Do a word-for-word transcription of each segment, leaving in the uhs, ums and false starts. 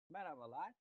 Merhabalar.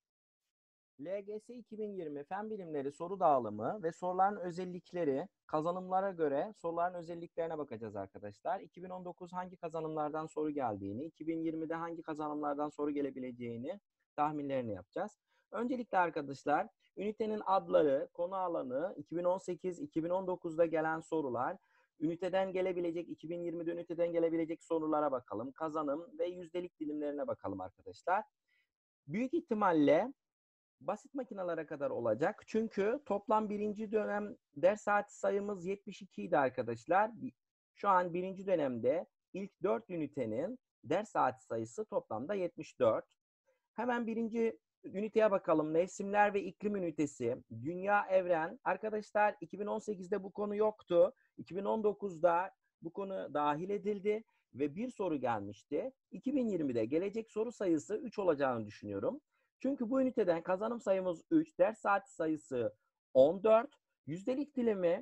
L G S iki bin yirmi Fen Bilimleri soru dağılımı ve soruların özellikleri, kazanımlara göre soruların özelliklerine bakacağız arkadaşlar. iki bin on dokuz hangi kazanımlardan soru geldiğini, iki bin yirmide hangi kazanımlardan soru gelebileceğini tahminlerini yapacağız. Öncelikle arkadaşlar, ünitenin adları, konu alanı, iki bin on sekiz iki bin on dokuzda gelen sorular, üniteden gelebilecek, iki bin yirmide üniteden gelebilecek sorulara bakalım. Kazanım ve yüzdelik dilimlerine bakalım arkadaşlar. Büyük ihtimalle basit makinalara kadar olacak. Çünkü toplam birinci dönem ders saati sayımız yetmiş iki idi arkadaşlar. Şu an birinci dönemde ilk dört ünitenin ders saati sayısı toplamda yetmiş dört. Hemen birinci üniteye bakalım. Mevsimler ve iklim ünitesi. Dünya, evren. Arkadaşlar iki bin on sekizde bu konu yoktu. iki bin on dokuzda bu konu dahil edildi ve bir soru gelmişti. iki bin yirmide gelecek soru sayısı üç olacağını düşünüyorum. Çünkü bu üniteden kazanım sayımız üç, ders saati sayısı on dört, yüzdelik dilimi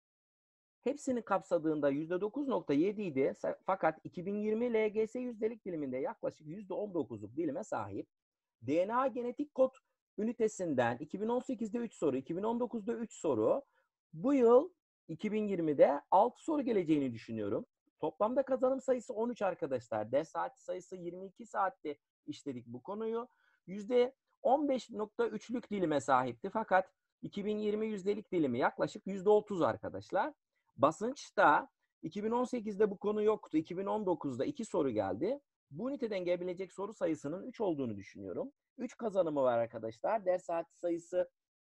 hepsini kapsadığında yüzde dokuz nokta yedi idi. Fakat iki bin yirmi L G S yüzdelik diliminde yaklaşık yüzde on dokuzluk dilime sahip. D N A genetik kod ünitesinden iki bin on sekizde üç soru, iki bin on dokuzda üç soru, bu yıl iki bin yirmide altı soru geleceğini düşünüyorum. Toplamda kazanım sayısı on üç arkadaşlar. Ders saati sayısı yirmi iki saatte işledik bu konuyu. yüzde on beş nokta üçlük dilime sahipti. Fakat iki bin yirmi yüzdelik dilimi yaklaşık yüzde otuz arkadaşlar. Basınçta iki bin on sekizde bu konu yoktu. iki bin on dokuzda iki soru geldi. Bu üniteden gelebilecek soru sayısının üç olduğunu düşünüyorum. üç kazanımı var arkadaşlar. Ders saati sayısı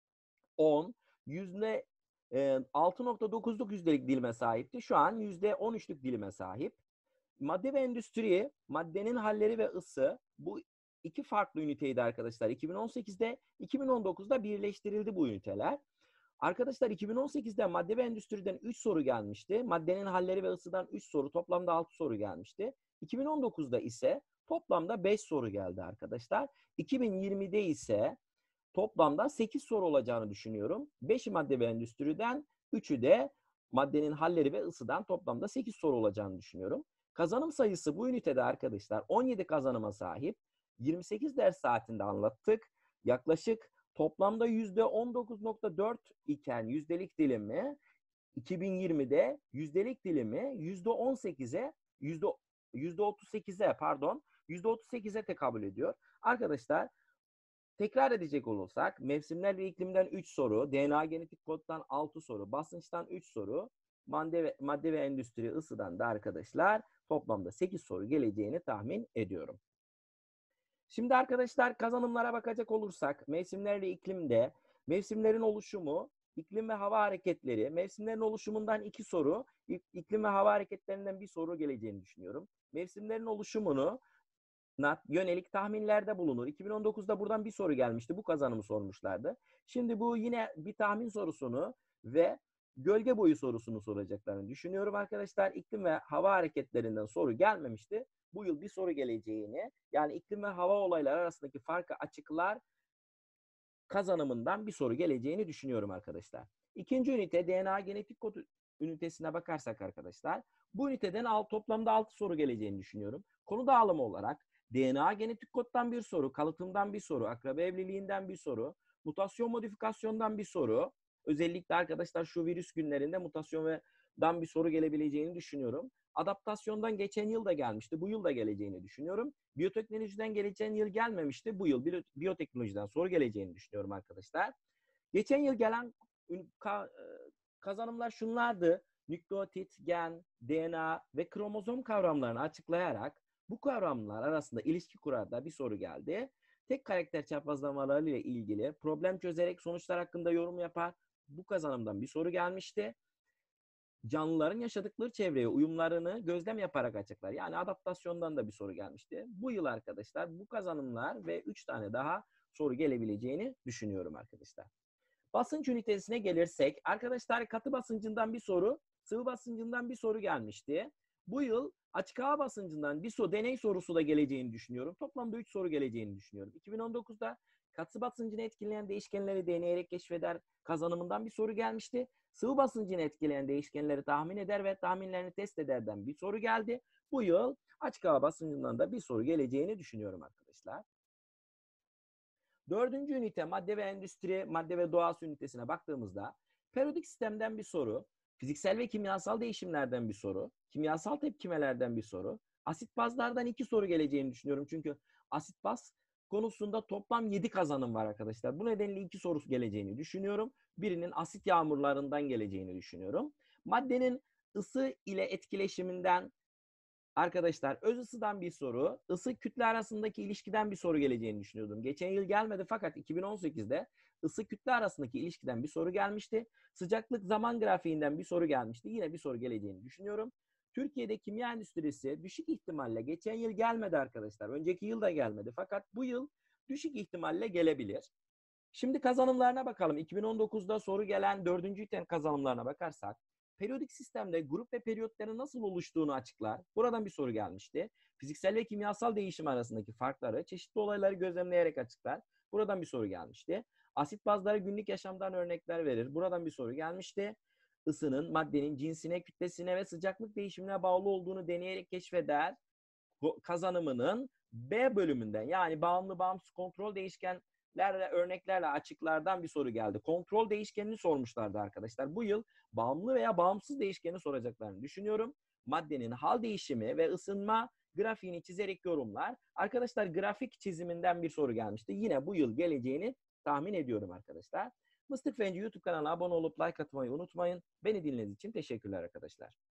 on. Yüzde altı nokta dokuzluk yüzdelik dilime sahipti. Şu an yüzde on üçlük dilime sahip. Madde ve endüstri, maddenin halleri ve ısı, bu iki farklı üniteydi arkadaşlar. iki bin on sekizde, iki bin on dokuzda birleştirildi bu üniteler. Arkadaşlar iki bin on sekizde madde ve endüstriden üç soru gelmişti. Maddenin halleri ve ısıdan üç soru, toplamda altı soru gelmişti. iki bin on dokuzda ise toplamda beş soru geldi arkadaşlar. iki bin yirmide ise toplamda sekiz soru olacağını düşünüyorum. beşi madde ve endüstriden, üçü de maddenin halleri ve ısıdan toplamda sekiz soru olacağını düşünüyorum. Kazanım sayısı bu ünitede arkadaşlar on yedi kazanıma sahip. yirmi sekiz ders saatinde anlattık. Yaklaşık toplamda yüzde on dokuz nokta dört iken yüzdelik dilimi iki bin yirmide yüzdelik dilimi yüzde on sekize yüzde yüzde otuz sekize pardon yüzde otuz sekize tekabül ediyor. Arkadaşlar tekrar edecek olursak mevsimler ve iklimden üç soru, D N A genetik koddan altı soru, basınçtan üç soru, madde ve, madde ve endüstri ısıdan da arkadaşlar toplamda sekiz soru geleceğini tahmin ediyorum. Şimdi arkadaşlar kazanımlara bakacak olursak mevsimler ve iklimde mevsimlerin oluşumu, iklim ve hava hareketleri, mevsimlerin oluşumundan iki soru, iklim ve hava hareketlerinden bir soru geleceğini düşünüyorum. Mevsimlerin oluşumunu yönelik tahminlerde bulunur. iki bin on dokuzda buradan bir soru gelmişti. Bu kazanımı sormuşlardı. Şimdi bu yine bir tahmin sorusunu ve gölge boyu sorusunu soracaklarını düşünüyorum arkadaşlar. İklim ve hava hareketlerinden soru gelmemişti. Bu yıl bir soru geleceğini, yani iklim ve hava olayları arasındaki farkı açıklar kazanımından bir soru geleceğini düşünüyorum arkadaşlar. İkinci ünite D N A genetik kod ünitesine bakarsak arkadaşlar, bu üniteden alt, toplamda altı soru geleceğini düşünüyorum. Konu dağılımı olarak D N A genetik koddan bir soru, kalıtımdan bir soru, akraba evliliğinden bir soru, mutasyon modifikasyondan bir soru. Özellikle arkadaşlar şu virüs günlerinde mutasyondan bir soru gelebileceğini düşünüyorum. Adaptasyondan geçen yıl da gelmişti. Bu yıl da geleceğini düşünüyorum. Biyoteknolojiden geçen yıl gelmemişti. Bu yıl biyoteknolojiden soru geleceğini düşünüyorum arkadaşlar. Geçen yıl gelen kazanımlar şunlardı. Nükleotit, gen, D N A ve kromozom kavramlarını açıklayarak bu kavramlar arasında ilişki kurar da bir soru geldi. Tek karakter çaprazlamaları ile ilgili problem çözerek sonuçlar hakkında yorum yapar. Bu kazanımdan bir soru gelmişti. Canlıların yaşadıkları çevreye uyumlarını gözlem yaparak açıklar. Yani adaptasyondan da bir soru gelmişti. Bu yıl arkadaşlar bu kazanımlar ve üç tane daha soru gelebileceğini düşünüyorum arkadaşlar. Basınç ünitesine gelirsek arkadaşlar katı basıncından bir soru, sıvı basıncından bir soru gelmişti. Bu yıl açık hava basıncından bir soru, deney sorusu da geleceğini düşünüyorum. Toplamda üç soru geleceğini düşünüyorum. iki bin on dokuzda katı basıncını etkileyen değişkenleri deneyerek keşfeder kazanımından bir soru gelmişti. Sıvı basıncını etkileyen değişkenleri tahmin eder ve tahminlerini test ederden bir soru geldi. Bu yıl açık hava basıncından da bir soru geleceğini düşünüyorum arkadaşlar. Dördüncü ünite madde ve endüstri, madde ve doğası ünitesine baktığımızda periyodik sistemden bir soru, fiziksel ve kimyasal değişimlerden bir soru, kimyasal tepkimelerden bir soru, asit bazlardan iki soru geleceğini düşünüyorum. Çünkü asit baz konusunda toplam yedi kazanım var arkadaşlar. Bu nedenle iki soru geleceğini düşünüyorum. Birinin asit yağmurlarından geleceğini düşünüyorum. Maddenin ısı ile etkileşiminden arkadaşlar öz ısıdan bir soru, ısı kütle arasındaki ilişkiden bir soru geleceğini düşünüyordum. Geçen yıl gelmedi fakat iki bin on sekizde ısı kütle arasındaki ilişkiden bir soru gelmişti. Sıcaklık zaman grafiğinden bir soru gelmişti. Yine bir soru geleceğini düşünüyorum. Türkiye'de kimya endüstrisi düşük ihtimalle geçen yıl gelmedi arkadaşlar. Önceki yıl da gelmedi fakat bu yıl düşük ihtimalle gelebilir. Şimdi kazanımlarına bakalım. iki bin on dokuzda soru gelen dördüncü ünite kazanımlarına bakarsak, periyodik sistemde grup ve periyotların nasıl oluştuğunu açıklar. Buradan bir soru gelmişti. Fiziksel ve kimyasal değişim arasındaki farkları, çeşitli olayları gözlemleyerek açıklar. Buradan bir soru gelmişti. Asit bazları günlük yaşamdan örnekler verir. Buradan bir soru gelmişti. Isının maddenin cinsine, kütlesine ve sıcaklık değişimine bağlı olduğunu deneyerek keşfeder. Bu kazanımının B bölümünden, yani bağımlı bağımsız kontrol değişkenlerle örneklerle açıklardan bir soru geldi. Kontrol değişkenini sormuşlardı arkadaşlar. Bu yıl bağımlı veya bağımsız değişkeni soracaklarını düşünüyorum. Maddenin hal değişimi ve ısınma grafiğini çizerek yorumlar. Arkadaşlar grafik çiziminden bir soru gelmişti. Yine bu yıl geleceğini tahmin ediyorum arkadaşlar. Mıstık Fenci YouTube kanalına abone olup like atmayı unutmayın. Beni dinlediğiniz için teşekkürler arkadaşlar.